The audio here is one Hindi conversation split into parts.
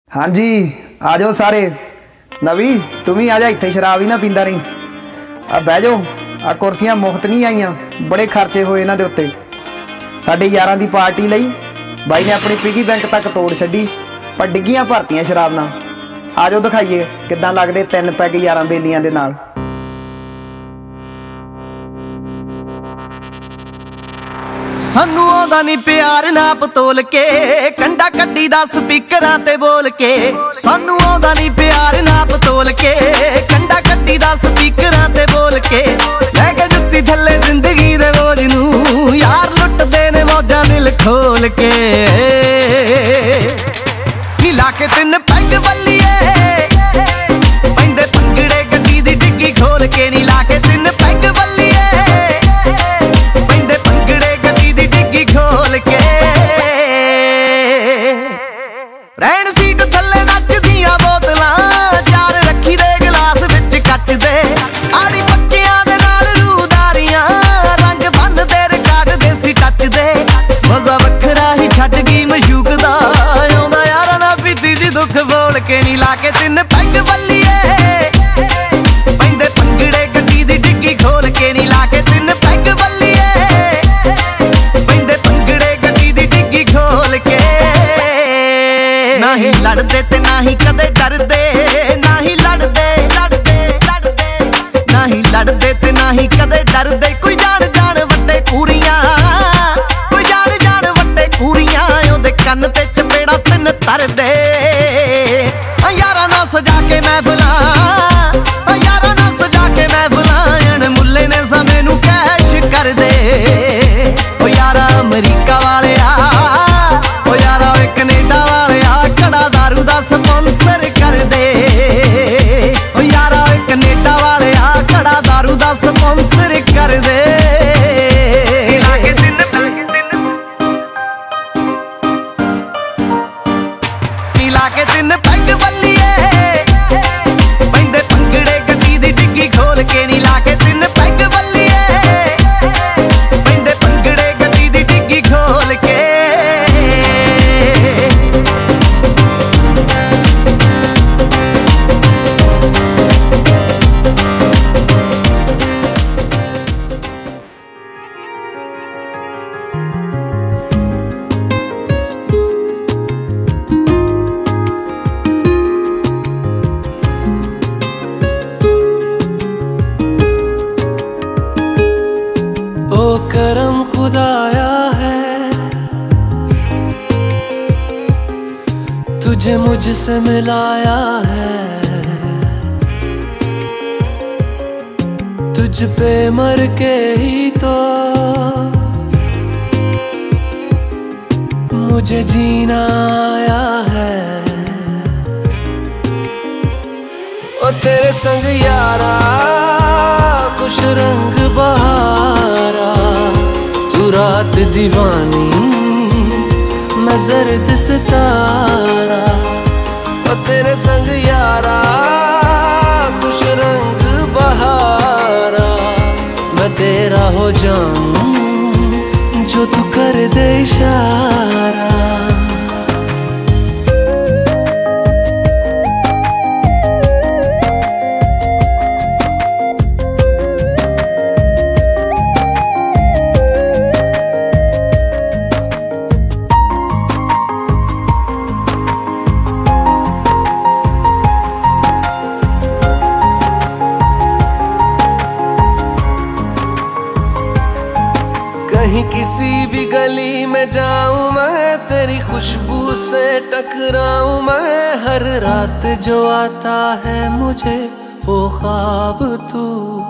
हाँ जी आ जाओ सारे। नवी तू भी आ जा, इत्थे शराब ही ना पींदा रही। आ बह जाओ, आ कुर्सियां मुफ्त नहीं आईयां, बड़े खर्चे होए इन्हां दे उत्ते। साडे यारां दी पार्टी लई बाई ने अपनी पिगी बैंक तक तोड़ छड्डी, पर डिग्गियां भरतियां शराब नाल। आ जाओ दिखाइए किद्दां लगदे 3 पैग यारां बेलियां दे नाल। सानू आउंदा नी प्यार नाप तोल के, कंडा कड्डी दा स्पीकरां ते बोल के। सानू आउंदा नी प्यार नाप तोल के, कंडा कड्डी दा स्पीकरां ते बोल के। लैके जुत्ती थल्ले जिंदगी दे बोझ नू, यार लुटदे ने मौजां दिल खोल के। नीला के 3 पैग बल्लिए, पैंदे पंगड़े गड्डी दी डिग्गी खोल के। नीला के 3 पैग बल्लिए, रैन सीट थल्ले नचदियां बोतलां, चार रखी दे गिलास विच कच दे। आड़ी पक्कियां दे नाल रूदारियां, रंग बन दे रिकार्ड देसी टच दे। मजा वखरा ही छड्ड गई मशूक दा, आउंदा यारा ना पीती जी दुख बोल के। नीला के 3 पैग बल्लिए, पैंदे पंगड़े गड्डी दी डिग्गी खोल के। नीला के 3 पैग बल्लिए, पैंदे पंगड़े गड्डी दी डिग्गी खोल के। ना ही लड़दे ते ना ही कदे डरदे, ना ही लड़दे लड़दे लड़दे, ना ही लड़दे ते ना ही कदे डरदे। कोई जान जान वड्डे कूरियां, कोई जान जान वड्डे कूरियां, ओदे कन्न ते चपेड़ा 3 तरदे। यारा ना सजा के महफिलां, यारा ना सजा के महफिलां, अण मुल्ले ने समय नू कैश कर दे। ओ यारा अमरीका वाले आ, ओ यारा कनेडा वाले आ, कड़ा दारू दा स्पॉन्सर कर दे। ओ यारा कनेडा वाले आ, कड़ा दारू दा स्पॉन्सर कर दे। नीला के 3 पैग बल्लिए, पैंदे पंगड़े गड्डी दी डिग्गी खोल के। नीला के 3 पैग बल्लिए, पैंदे पंगड़े गड्डी दी डिग्गी खोल के। करम खुदाया है, तुझे मुझसे मिलाया है। तुझ पे मर के ही तो मुझे जीना आया है। ओ तेरे संग यारा खुश रंग बहारा, तू रात दीवानी मैं जर्द सितारा। ओ तेरे संग यारा खुश रंग बहारा, मैं तेरा हो जाऊं जो तू कर दे इशारा। कहीं किसी भी गली में जाऊं मैं, तेरी खुशबू से टकराऊं मैं। हर रात जो आता है मुझे वो ख्वाब तू,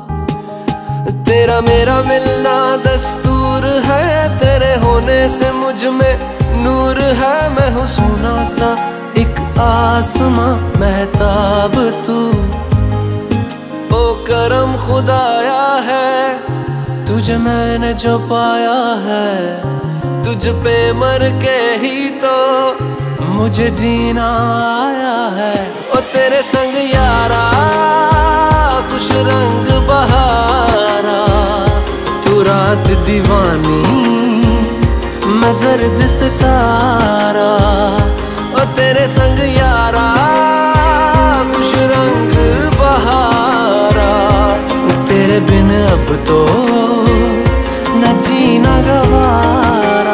तेरा मेरा मिलना दस्तूर है। तेरे होने से मुझ में नूर है, मैं हूँ सोना सा एक आसमां महताब तू। ओ करम खुदाया है, तुझे मैंने जो पाया है। तुझ पे मर के ही तो मुझे जीना आया है। ओ तेरे संग यारा खुश रंग बहारा, तू रात दीवानी मैं जर्द सितारा। ओ तेरे संग यारा खुश रंग बहारा, तेरे बिन अब तो न जीना गवारा।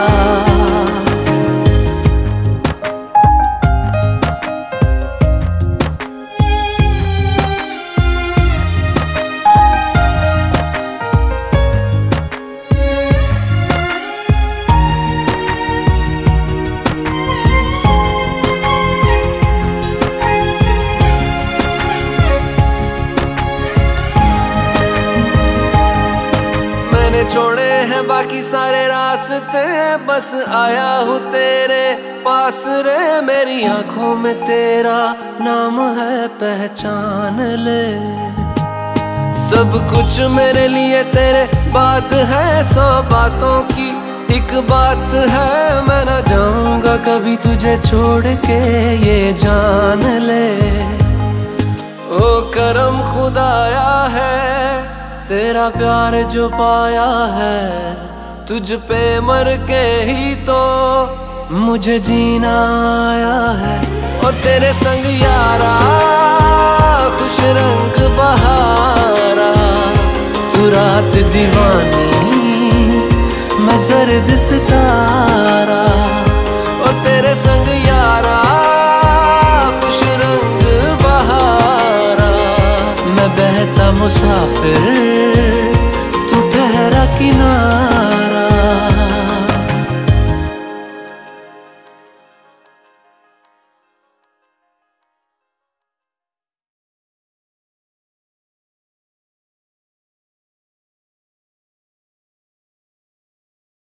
छोड़े हैं बाकी सारे रास्ते, बस आया हूँ तेरे पास रे। मेरी आंखों में तेरा नाम है, पहचान ले। सब कुछ मेरे लिए तेरे बात है, 100 बातों की एक बात है। मैं ना जाऊंगा कभी तुझे छोड़ के, ये जान ले। ओ करम खुदाया है तेरा प्यार जो पाया है, तुझ पे मर के ही तो मुझे जीना आया है। ओ तेरे संग यारा खुश रंग बहारा, तू रात दीवानी मैं जर्द सितारा। ओ तेरे संग यारा खुश रंग बहारा, मैं बहता मुसाफिर तू ठहरा किनारा।